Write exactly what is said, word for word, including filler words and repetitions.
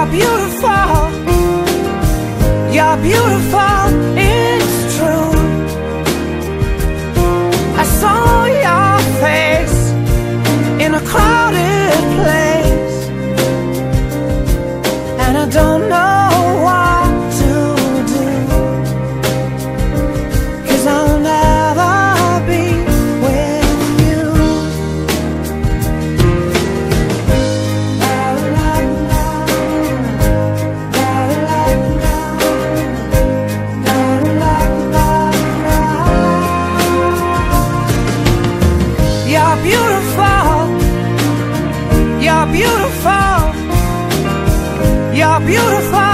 beautiful, you're beautiful, it's true. I saw your face in a crowded place, and I don't know what to do, 'cause I'll never be with you. You're beautiful, you're beautiful, you're beautiful.